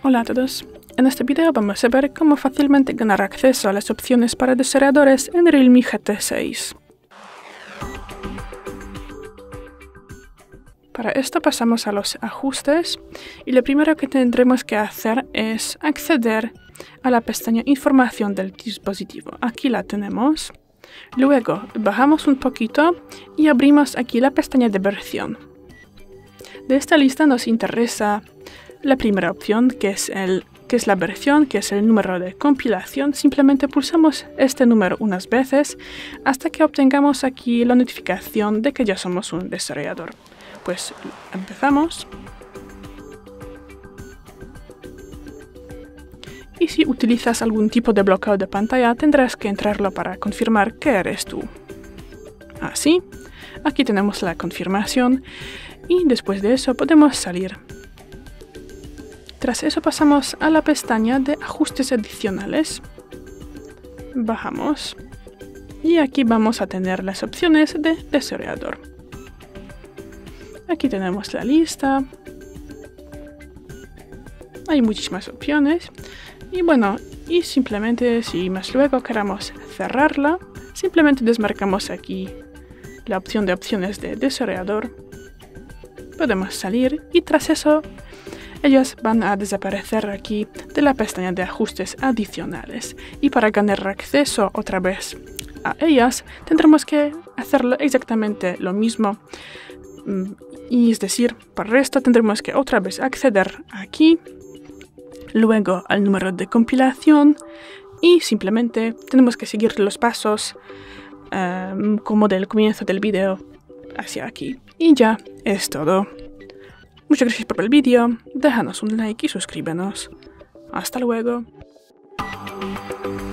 Hola a todos. En este video vamos a ver cómo fácilmente ganar acceso a las opciones para desarrolladores en Realme GT 6. Para esto pasamos a los ajustes y lo primero que tendremos que hacer es acceder a la pestaña Información del dispositivo. Aquí la tenemos. Luego bajamos un poquito y abrimos aquí la pestaña de versión. De esta lista nos interesa la primera opción, que es la versión, que es el número de compilación. Simplemente pulsamos este número unas veces hasta que obtengamos aquí la notificación de que ya somos un desarrollador. Pues empezamos. Y si utilizas algún tipo de bloqueo de pantalla, tendrás que entrarlo para confirmar que eres tú. Así, aquí tenemos la confirmación y después de eso podemos salir. Tras eso pasamos a la pestaña de ajustes adicionales. Bajamos y aquí vamos a tener las opciones de desarrollador. Aquí tenemos la lista. Hay muchísimas opciones. Y bueno, y simplemente si más luego queramos cerrarla, simplemente desmarcamos aquí la opción de opciones de desarrollador. Podemos salir y tras eso ellas van a desaparecer aquí de la pestaña de ajustes adicionales. Y para ganar acceso otra vez a ellas, tendremos que hacerlo exactamente lo mismo. Y es decir, para esto tendremos que otra vez acceder aquí, luego al número de compilación y simplemente tenemos que seguir los pasos como del comienzo del vídeo hacia aquí. Y ya es todo. Muchas gracias por el vídeo, déjanos un like y suscríbenos. Hasta luego.